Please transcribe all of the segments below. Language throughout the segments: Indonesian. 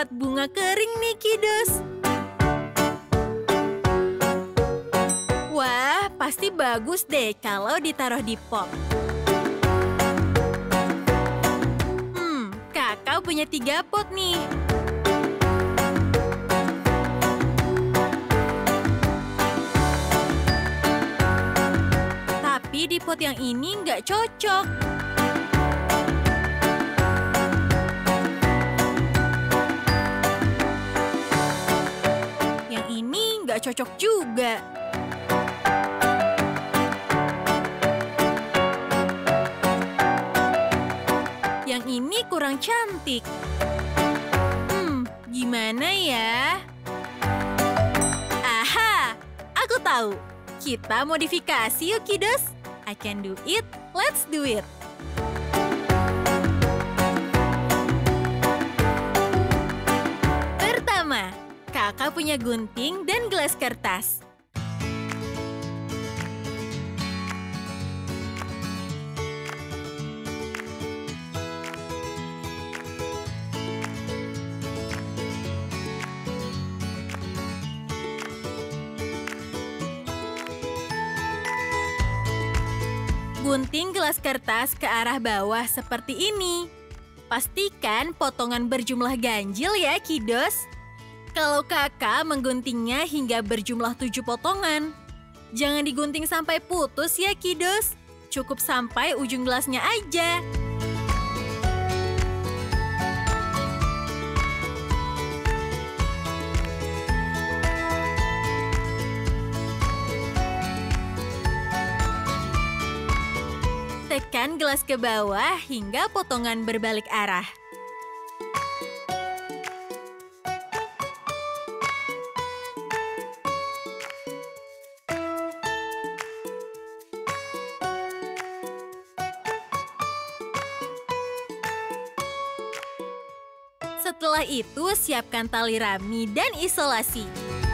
dapat bunga kering nih, kiddos. Wah, pasti bagus deh kalau ditaruh di pot. Kakak punya 3 pot nih. Tapi di pot yang ini nggak cocok. Yang ini nggak cocok juga. Yang ini kurang cantik. Gimana ya? Aha, aku tahu. Kita modifikasi yuk, kiddos. I can do it, let's do it. Pertama, kakak punya gunting dan gelas kertas. Gunting gelas kertas ke arah bawah seperti ini. Pastikan potongan berjumlah ganjil ya, kiddos. Kalau kakak mengguntingnya hingga berjumlah 7 potongan. Jangan digunting sampai putus ya, kiddos. Cukup sampai ujung gelasnya aja. Tekan gelas ke bawah hingga potongan berbalik arah. Setelah itu, siapkan tali rami dan isolasi.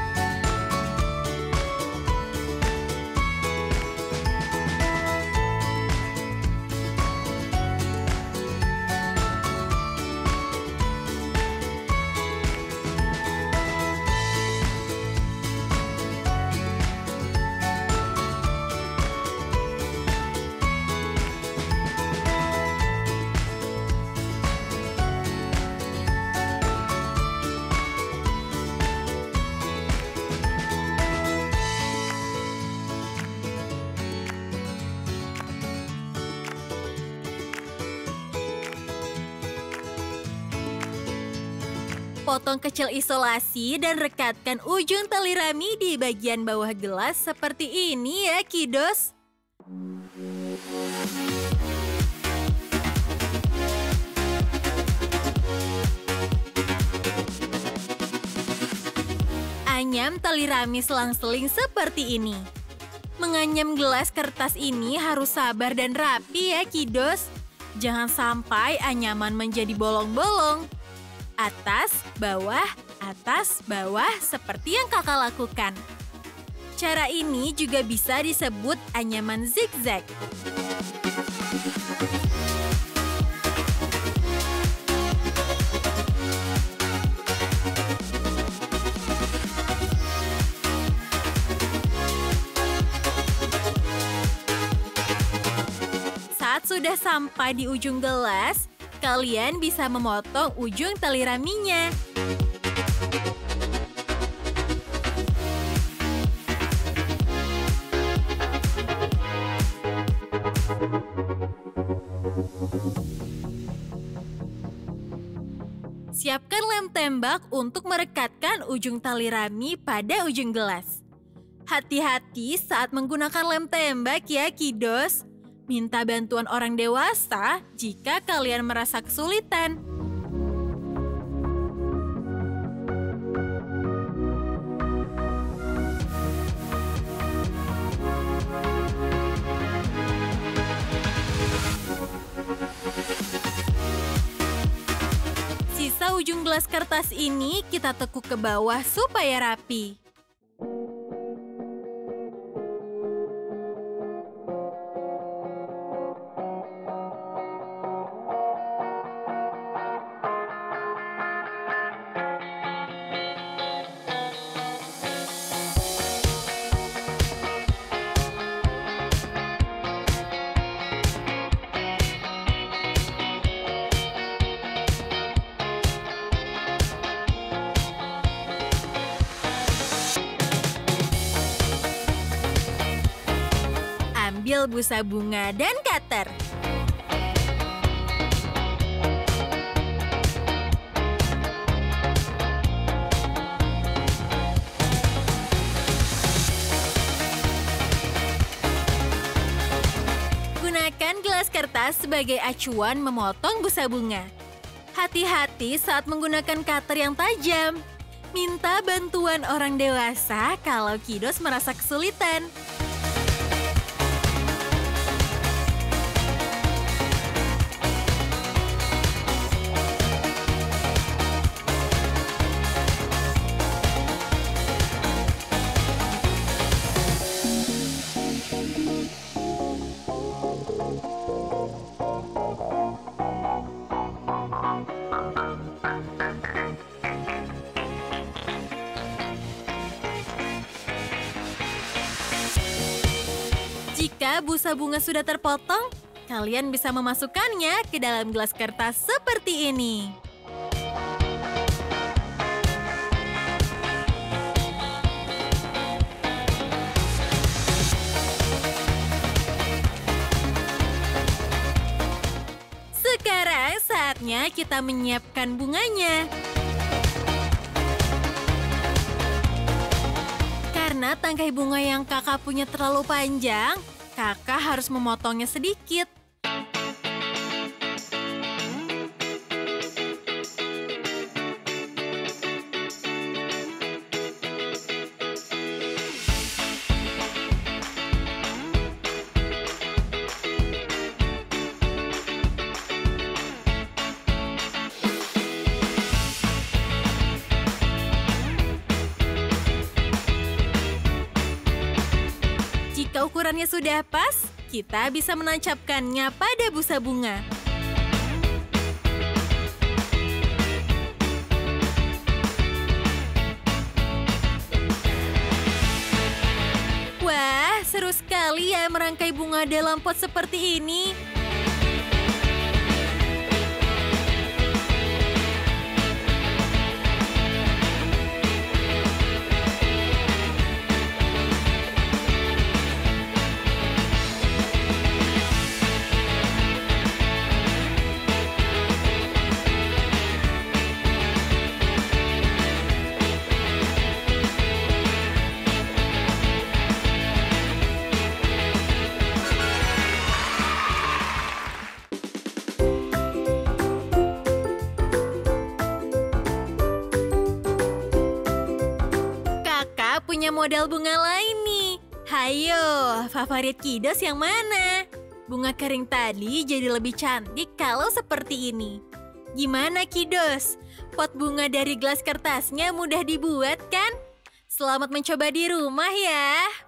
Potong kecil isolasi dan rekatkan ujung tali rami di bagian bawah gelas seperti ini ya, kiddos. Anyam tali rami selang-seling seperti ini. Menganyam gelas kertas ini harus sabar dan rapi ya, kiddos. Jangan sampai anyaman menjadi bolong-bolong. Atas, bawah, seperti yang kakak lakukan. Cara ini juga bisa disebut anyaman zigzag. Saat sudah sampai di ujung gelas, kalian bisa memotong ujung tali raminya. Siapkan lem tembak untuk merekatkan ujung tali rami pada ujung gelas. Hati-hati saat menggunakan lem tembak ya, kiddos. Minta bantuan orang dewasa jika kalian merasa kesulitan. Sisa ujung gelas kertas ini kita tekuk ke bawah supaya rapi. ambil busa bunga dan cutter. Gunakan gelas kertas sebagai acuan memotong busa bunga. Hati-hati saat menggunakan cutter yang tajam. Minta bantuan orang dewasa kalau kiddos merasa kesulitan. Jika busa bunga sudah terpotong, kalian bisa memasukkannya ke dalam gelas kertas seperti ini. Sekarang saatnya kita menyiapkan bunganya. Karena tangkai bunga yang kakak punya terlalu panjang, kakak harus memotongnya sedikit. Jika ukurannya sudah pas, kita bisa menancapkannya pada busa bunga. Wah, seru sekali ya merangkai bunga dalam pot seperti ini. Punya model bunga lain nih. Hayo, favorit kiddos yang mana? Bunga kering tadi jadi lebih cantik kalau seperti ini. Gimana kiddos? Pot bunga dari gelas kertasnya mudah dibuat kan? Selamat mencoba di rumah ya.